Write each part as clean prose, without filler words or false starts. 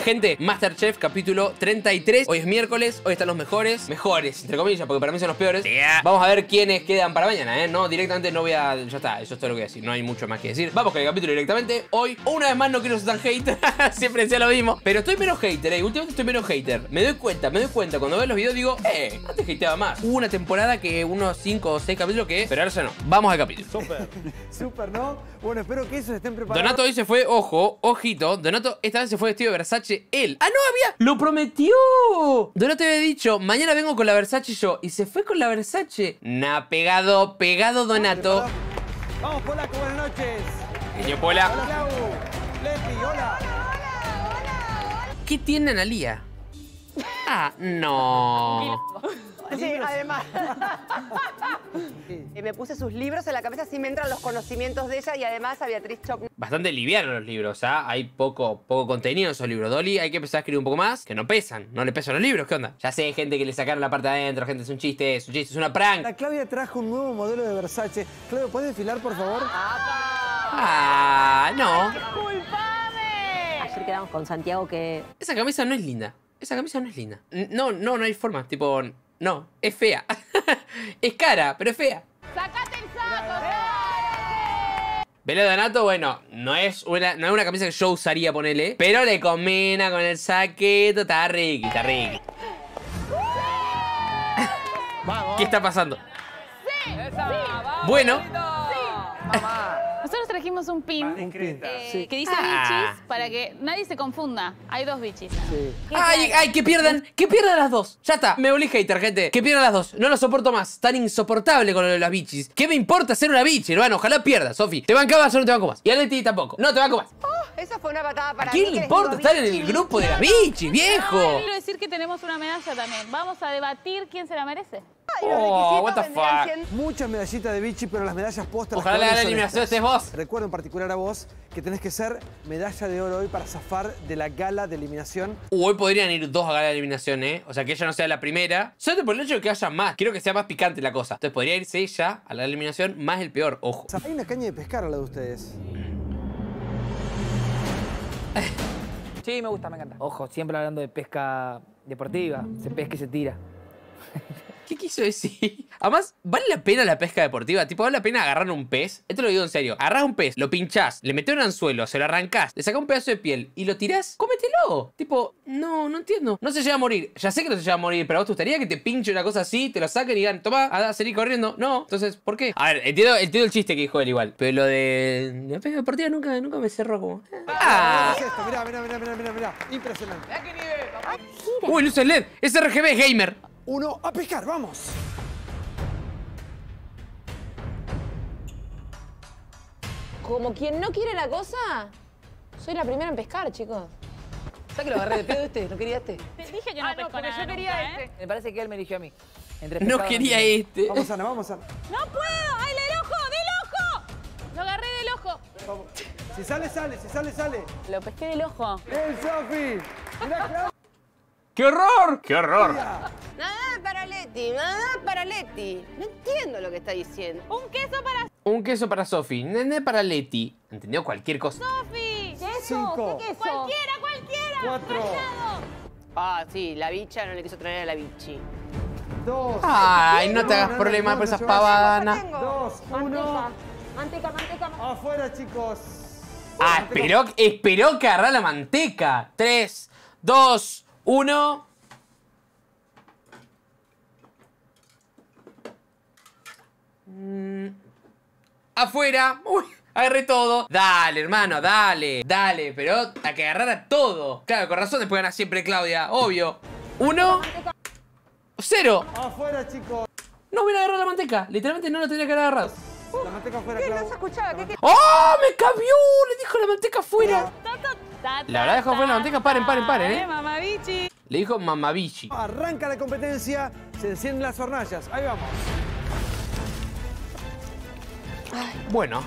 Gente, Masterchef capítulo 33. Hoy es miércoles, hoy están los mejores. Mejores, entre comillas, porque para mí son los peores. Vamos a ver quiénes quedan para mañana, ¿eh? No, directamente no voy a... Ya está, eso es todo lo que voy a decir. No hay mucho más que decir. Vamos con el capítulo directamente. Hoy, una vez más, no quiero ser tan hater. Siempre decía lo mismo. Pero estoy menos hater, últimamente estoy menos hater. Me doy cuenta. Cuando veo los videos digo, antes hateaba más. Hubo una temporada que unos 5 o 6 capítulos que... Pero ahora ya no. Vamos al capítulo. Súper, ¿no? Bueno, espero que esos estén preparados. Donato hoy se fue, ojo, ojito. Donato esta vez se fue vestido de Versace él. ¡Ah, no había! ¡Lo prometió! Donato había dicho, mañana vengo con la Versace yo. Y se fue con la Versace. Nah, pegado Donato. Vamos, Polaco, buenas noches. Genio Pola. Hola, Clau. Leti, hola. ¿Qué tiene Analía? Ah, no. Sí, además. Me puse sus libros en la cabeza, así me entran los conocimientos de ella y además a Beatriz Choc. Bastante livianos los libros, ¿ah? Hay poco contenido en esos libros. Dolly, hay que empezar a escribir un poco más, que no pesan. No le pesan los libros, ¿qué onda? Ya sé, gente que le sacaron la parte de adentro, gente, es un chiste, es una prank. La Claudia trajo un nuevo modelo de Versace. Claudia, ¿puedes desfilar, por favor? Ah, no. ¡Disculpame! Ayer quedamos con Santiago que... Esa camisa no es linda. Esa camisa no es linda. No hay forma, tipo... No, es fea. Es cara, pero es fea. ¡Sacate el saco! Velo Donato, bueno, no es una camisa que yo usaría, ponele, pero le combina con el saqueto. Está riqui. ¿Qué está pasando? Sí. Bueno. Nosotros trajimos un pin Sí. que dice bichis para que nadie se confunda. Hay dos bichis. Sí. Ay, que pierdan las dos. Ya está, me volví hater, gente. Que pierdan las dos, no lo soporto más. Tan insoportable con lo de las bichis. ¿Qué me importa ser una bichi, hermano? Ojalá pierda, Sofi. ¿Te bancabas o no te banco más? Y a Leti tampoco. No te banco más. Esa fue una patada para ¿A quién mí, le que importa les estar digo, en el bichi, grupo de las bichi. bichis, viejo? Quiero decir que tenemos una medalla también. Vamos a debatir quién se la merece. Y los Oh, requisitos what the vendrían fuck. siendo- Muchas medallitas de bichi, pero las medallas postas... Ojalá las la son eliminación estas. estés vos. Recuerdo en particular a vos que tenés que ser medalla de oro hoy para zafar de la gala de eliminación. Hoy podrían ir dos a ganar la eliminación, ¿eh? O sea, que ella no sea la primera. Solo por el hecho de que haya más. Quiero que sea más picante la cosa. Entonces podría irse ella a la eliminación más el peor. Ojo. Hay una caña de pescar a la de ustedes. Sí, me gusta, me encanta. Ojo, siempre hablando de pesca deportiva. Se pesca y se tira. ¿Qué quiso decir? Además, ¿vale la pena la pesca deportiva? Tipo, ¿vale la pena agarrar un pez? Esto lo digo en serio. Agarrás un pez, lo pinchás, le metés un anzuelo, se lo arrancás, le sacás un pedazo de piel y lo tirás, cómetelo. Tipo, no entiendo. No se llega a morir. Ya sé que no se llega a morir, pero ¿a vos te gustaría que te pinche una cosa así, te lo saquen y digan, toma, anda, seguí corriendo? No. Entonces, ¿por qué? A ver, entiendo el chiste que dijo él igual. Pero lo de la pesca deportiva nunca me cerró como... ¿Qué es esto? Mirá. Impresionante. Uy, luces LED. Es RGB Gamer. Uno, a pescar, vamos. Como quien no quiere la cosa, soy la primera en pescar, chicos. ¿Sabes que lo agarré de pedo este? ¿No quería este? Te dije que no pesco porque nada yo quería nunca, este. Me parece que él me eligió a mí. Entre No pescado, quería entre- este. Vamos, Ana, vamos, Ana. ¡No puedo! ¡Ay, del ojo! Lo agarré del ojo. Vamos. Si sale, sale. Lo pesqué del ojo. ¡El Sofi! Mirá, Claudia. ¡Qué horror! ¡Qué horror! Nada para Leti. No entiendo lo que está diciendo. Un queso para Un queso para Sofi, nene para Leti. ¿Entendió? Cualquier cosa. Sofi. Cinco. ¿Qué queso? Cualquiera. Cuatro. Rallado. Ah, sí, la bicha no le quiso traer a la bichi. 2. Ay, no te hagas problemas por esas pavadas, Ana. 2, 1. Manteca. Afuera, chicos. Ah, esperó que agarrara la manteca. 3, 2, 1. Afuera. Uy, agarré todo. Dale, hermano, dale. Pero a que agarrara todo. Claro, con razón después gana siempre Claudia, obvio. 1, 0. Afuera, chicos. No hubiera agarrado la manteca. Literalmente no lo tendría que haber agarrado. La manteca afuera, ¿Qué? No Clau. se escuchaba. ¿Qué? ¡Oh! ¡Me cambió! Le dijo la manteca afuera. La verdad dejó afuera la manteca. Paren, ¿eh? Mamabichi. Le dijo mamabichi. Arranca la competencia, se encienden las hornallas. Ahí vamos. Bueno.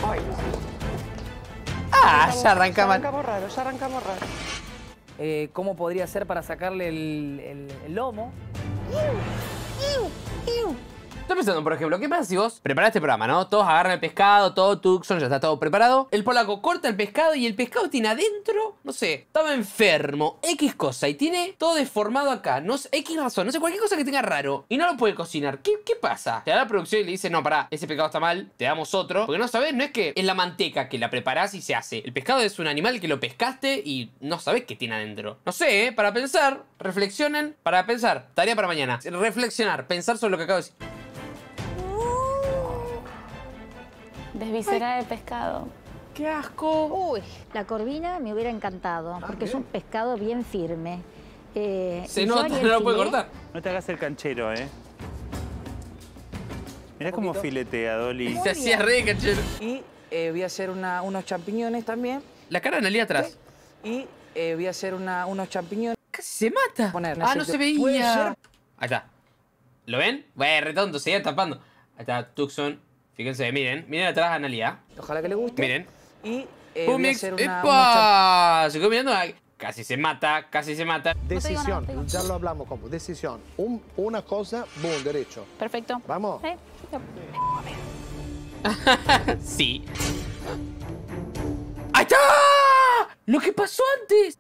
Ah, ya arranca mal. Ya arrancamos raro. ¿Cómo podría ser para sacarle el lomo? Estoy pensando, por ejemplo, ¿qué pasa si vos preparás este programa, no? Todos agarran el pescado, todo Tucson, ya está todo preparado. El polaco corta el pescado y el pescado tiene adentro, no sé, estaba enfermo, X cosa, y tiene todo deformado acá, no sé, X razón, no sé, cualquier cosa que tenga raro, y no lo puede cocinar. ¿Qué pasa? Te da la producción y le dice, no, pará, ese pescado está mal, te damos otro. Porque no sabés, no es que es la manteca que la preparás y se hace. El pescado es un animal que lo pescaste y no sabés qué tiene adentro. No sé, para pensar, reflexionen, para pensar, tarea para mañana. Reflexionar, pensar sobre lo que acabo de decir. Desviscerar el pescado. ¡Qué asco! Uy, la corvina me hubiera encantado, porque es un pescado bien firme. Se nota, no lo puede cortar. No te hagas el canchero, Mirá cómo filetea, Dolly. Se hacía re canchero. Y voy a hacer unos champiñones también. La cara de Analia atrás. Y voy a hacer unos champiñones. Casi se mata. Poner, Ah, no aceite. se veía. Ahí está. ¿Lo ven? Re tonto, seguía tapando. Ahí está, Tucson. Fíjense, miren. Miren atrás a Analia. Ojalá que le guste. Miren. Y voy a hacer ¡Epa! Se quedó mirando. Casi se mata, casi se mata. Decisión, ya lo hablamos como decisión. Una cosa, boom, derecho. Perfecto. Vamos. Sí. ¡Ahí está! ¡Lo que pasó antes!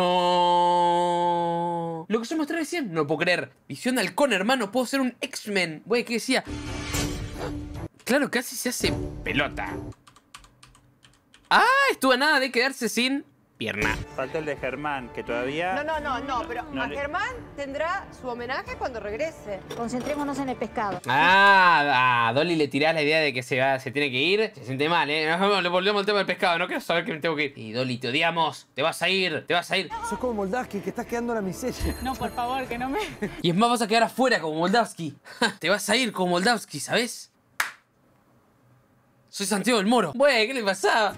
¡No! Lo que yo mostré recién, no lo puedo creer. Visión de halcón, hermano, puedo ser un X-Men. Güey, ¿qué decía? Claro, casi se hace pelota. ¡Ah! Estuvo a nada de quedarse sin pierna. Falta el de Germán, que todavía... No, pero a Germán tendrá su homenaje cuando regrese. Concentrémonos en el pescado. A Dolly le tirás la idea de que se tiene que ir. Se siente mal, ¿eh? Le volvemos al tema del pescado. No quiero saber que me tengo que ir. Y Dolly, te odiamos. Te vas a ir, te vas a ir. Sos como Moldavsky, que estás quedando en la miseria. No, por favor, que no me... Y es más, vas a quedar afuera como Moldavsky. Te vas a ir como Moldavsky, ¿sabes? Soy Santiago del Moro. Güey, ¿qué le pasaba?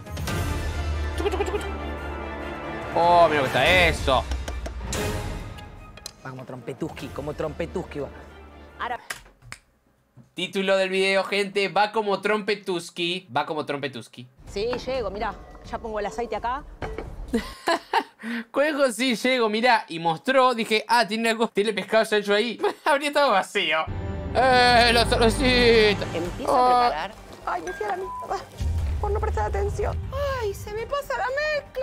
Oh, mira que está eso. Va como trompetuski va. Ahora, Título del video, gente. Va como trompetuski. Va como trompetuski. sí, llego, mirá. Ya pongo el aceite acá. Conejo, sí, llego, mirá. Y mostró, dije, tiene pescado ya hecho ahí. Habría estado vacío. La cervecita. Empiezo a preparar. Ay, me fui a la mierda. Por no prestar atención. Ay, se me pasa la mezcla.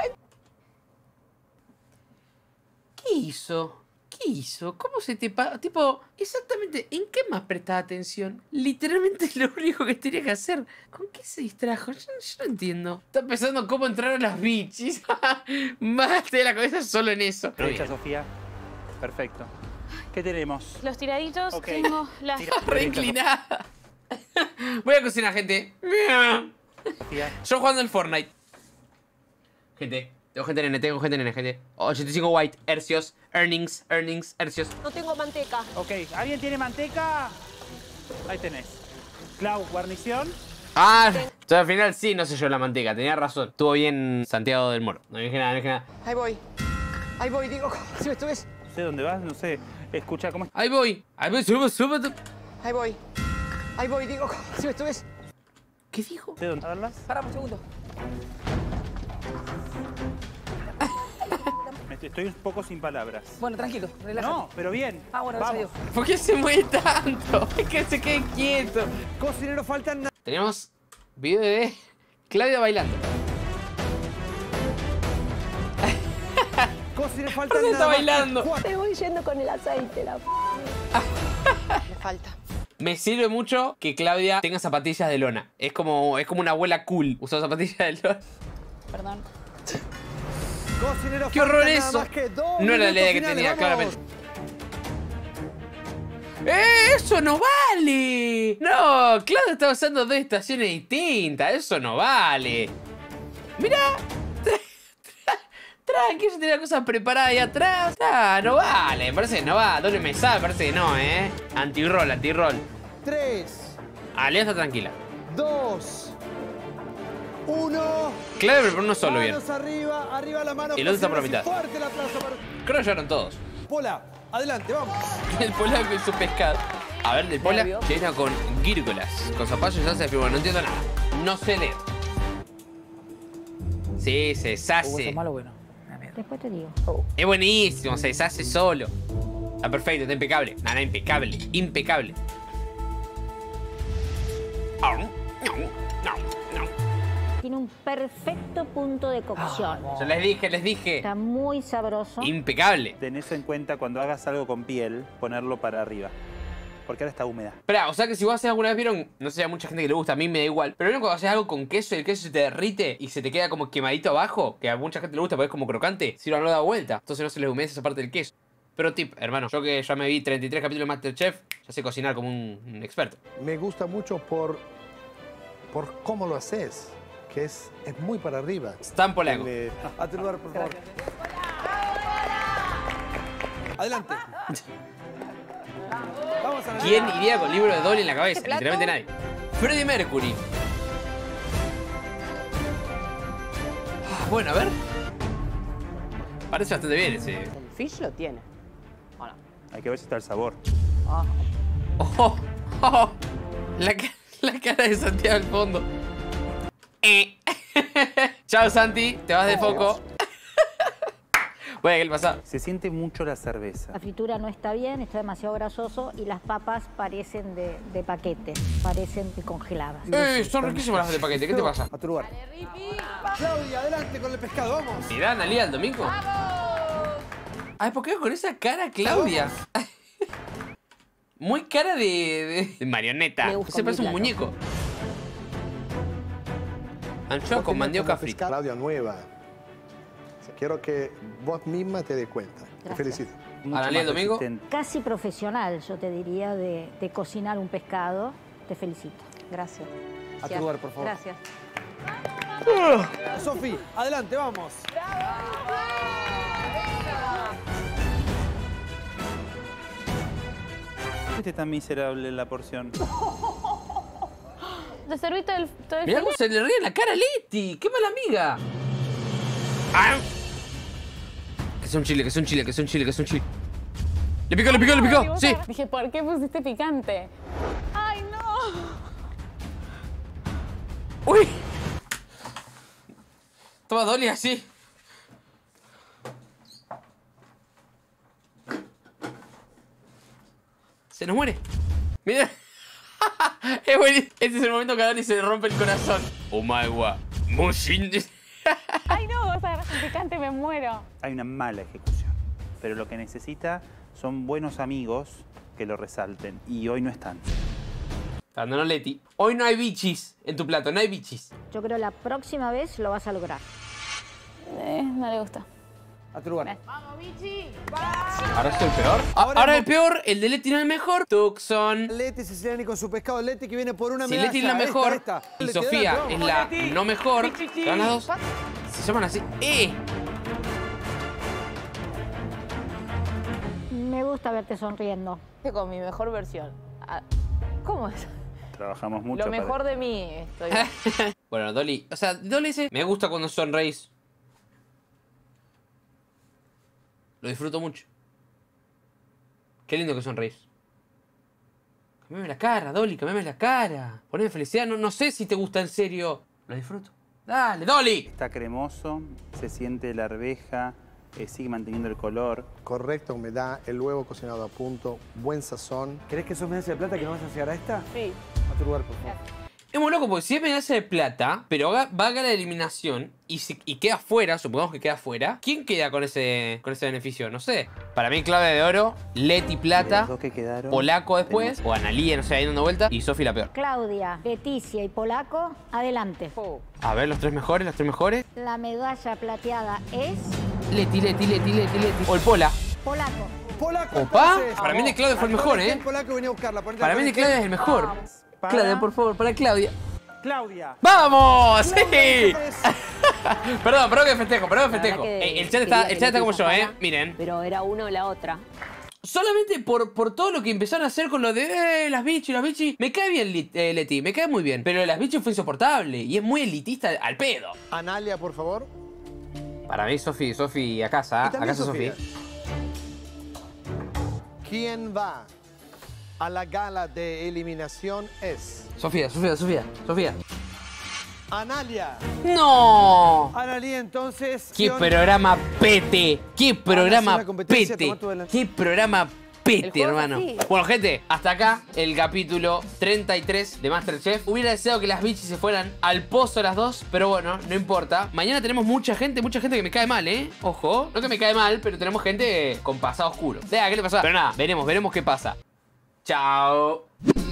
¿Qué hizo? ¿Qué hizo? ¿Cómo se te pasa? Tipo, exactamente, ¿en qué más prestaba atención? Literalmente lo único que tenía que hacer. ¿Con qué se distrajo? Yo no entiendo. Está pensando cómo entrar a las bichis. Más de la cabeza solo en eso. Aprovecha, Sofía. Perfecto. ¿Qué tenemos? Los tiraditos, Ok. tengo las... Re inclinada. Voy a cocinar, gente. Sofía. Yo jugando el Fortnite. Gente, tengo gente nene, gente. 85 white, hercios, earnings, hercios. No tengo manteca. Ok, ¿alguien tiene manteca? Ahí tenés. Clau, guarnición. Yo al final sí, no sé yo la manteca, tenía razón. Estuvo bien Santiago del Moro. No dije nada. Ahí voy, digo, si me estuves. No sé dónde vas, no sé. Escucha cómo... Ahí voy, sube. Ahí voy, digo, si me estuves. ¿Qué dijo? No sé dónde verlas. Pará un segundo. Estoy un poco sin palabras. Bueno, tranquilo, relájate. No, pero bien. Bueno, vamos. gracias a Dios. ¿Por qué se mueve tanto? Es que se quede quieto. Cocinero, faltan nada. Tenemos video de Claudia bailando. Cocinero, faltan ¿Por qué está nada más que bailando? cuatro. Me voy yendo con el aceite, la Me falta. Me sirve mucho que Claudia tenga zapatillas de lona. Es como una abuela cool usar zapatillas de lona. Perdón. Cocinero, ¡Qué horror faltan nada eso! más que 2 No era la idea que minutos tenía, finales, claramente. ¡Eso no vale! No, Claudia está usando dos estaciones distintas. Eso no vale. Mirá. Tranqui, yo tenía cosas preparadas ahí atrás. No vale, me parece que no va. Doble mesada, me parece que no, Anti-roll. 3, Alianza tranquila. 2, 1. Claudia preparó uno solo bien. Manos arriba la mano. Y el otro está por la cocineros, mitad. y fuerte el aplauso para... Creo que llegaron todos. Pola, adelante, vamos. El polaco y su pescado. A ver, el pola Nervio. llena con gírgolas. Con zapallos y salsa de frijol. No entiendo nada. No sé leer. Sí, se ¿Eso deshace. es malo o bueno? Una mierda. Después te digo. Es buenísimo, se deshace solo. Está perfecto, está impecable. Nada, impecable. Impecable. Tiene un perfecto punto de cocción. Yo les dije. Está muy sabroso. Impecable. Ten eso en cuenta cuando hagas algo con piel, ponerlo para arriba. Porque ahora está húmeda. Espera, o sea que si vos haces alguna vez, vieron, no sé, a mucha gente que le gusta, a mí me da igual. Pero vieron cuando haces algo con queso y el queso se te derrite y se te queda como quemadito abajo, que a mucha gente le gusta porque es como crocante, si no lo da vuelta. Entonces no se les humedece esa parte del queso. Pero tip, hermano, yo que ya me vi 33 capítulos de MasterChef, ya sé cocinar como un experto. Me gusta mucho por cómo lo haces, que es muy para arriba. Stan polaco. A tu lugar, por favor. Adelante. Vamos a ¿Quién iría con libro de Dolly en la cabeza? Literalmente nadie. Freddie Mercury. Bueno, a ver. Parece bastante bien ese. El fish lo tiene. ¿O no? Hay que ver si está el sabor. Oh, oh, la cara de Santiago al fondo. Chao, Santi. Te vas de foco. Bueno, ¿qué le pasa? Se siente mucho la La cerveza. fritura no está bien, está demasiado grasoso y las papas parecen de paquete, parecen congeladas. Son riquísimas las de paquete. ¿Qué te pasa? tu lugar. Claudia, adelante con el pescado, vamos. ¿Mirá, Analia, el domingo? Ay, ¿por qué con esa cara, Claudia? Muy cara de marioneta. Se parece un muñeco. Anchoa con mandioca frita. Claudia, nueva. Quiero que vos misma te des cuenta. Te felicito. Analia, el domingo. Casi profesional, yo te diría, de cocinar un pescado. Te felicito. Gracias. A tu lugar, por favor. Gracias. Sofi, adelante, vamos. ¿Viste tan miserable la porción? ¿Te serviste todo el Mirá cómo se le ríe en la cara a Leti. ¡Qué mala amiga! ¡Ah! Que sea un chile, que sea un chile, que sea un chile, que sea un chile. ¡Le picó, le picó, le picó! ¡Sí! Dije, ¿por qué pusiste picante? ¡Ay, no! ¡Uy! Toma, Dolly, así. Se nos muere. Mira. Es buenísimo. Este es el momento que a Dolly se le rompe el corazón. Oh my god. Mushin. ¡Ay, no! Esa grasa picante, me muero. Hay una mala ejecución. Pero lo que necesita son buenos amigos que lo resalten. Y hoy no están. Abandonó Leti. Hoy no hay bichis en tu plato, no hay bichis. Yo creo la próxima vez lo vas a lograr. No le gusta. A tu lugar. ¿Ahora es el peor? Ahora el peor, el de Leti no es el mejor. Tucson. Leti Siciliani con su pescado. Leti que viene por una Si medalla. Leti es la mejor Esta. y Leti, Sofía adelante, es vamos. la no mejor, ¿se van las dos? Se llaman así. Me gusta verte sonriendo. Con mi mejor versión. ¿Cómo es? Trabajamos mucho. Lo mejor de mí estoy. Bueno, Dolly. O sea, Dolly dice, me gusta cuando sonreís. Lo disfruto mucho. Qué lindo que sonreís. Cambiame la cara, Dolly, cambiame la cara. Poneme felicidad, no sé si te gusta en serio. Lo disfruto. Dale, Dolly. Está cremoso, se siente la arveja, sigue manteniendo el color. Correcta humedad, el huevo cocinado a punto, buen sazón. ¿Querés que sos medalla de plata que no vas a llegar a esta? Sí. A tu lugar, por favor. Es muy loco porque si es medalla de plata, pero va a ganar la eliminación y queda fuera, supongamos que queda fuera, ¿quién queda con ese beneficio? No sé. Para mí, clave de oro, Leti plata, Los dos que quedaron, Polaco después, o Analia, no sé, ahí dando vuelta, y Sofi la peor. Claudia, Leticia y Polaco, adelante. A ver, los tres mejores, los tres mejores. La medalla plateada es Leti. O el Pola. Polaco. Polaco. Opa, entonces. para mí de Claudia fue el mejor, El Polaco venía a buscarla. ponete Para la mí de izquierda. Claudia es el mejor. Claudia, por favor, para Claudia. Claudia. ¡Vamos! ¡Sí! Entonces, Perdón que festejo. La verdad que El chat está como yo, Miren. Pero era uno o la otra. Solamente por todo lo que empezaron a hacer con lo de las bichis. Me cae bien Leti, me cae muy bien. Pero las bichis fue insoportable y es muy elitista al pedo. Analia, por favor. Para mí, Sofi a casa. Y también A casa Sofi. ¿Quién va a la gala de eliminación es Sofía. Analia. ¡No! Analí, entonces. ¡Qué Sion. programa pete! ¡Qué programa una competencia, pete! tomá tu delante. ¡Qué programa pete, juego es hermano. así. Bueno, gente, hasta acá el capítulo 33 de MasterChef. Hubiera deseado que las bichis se fueran al pozo las dos, pero bueno, no importa. Mañana tenemos mucha gente que me cae mal, ¿eh? Ojo, no que me cae mal, pero tenemos gente con pasado oscuro. ¿Qué le pasó? Pero nada, veremos qué pasa. Chao.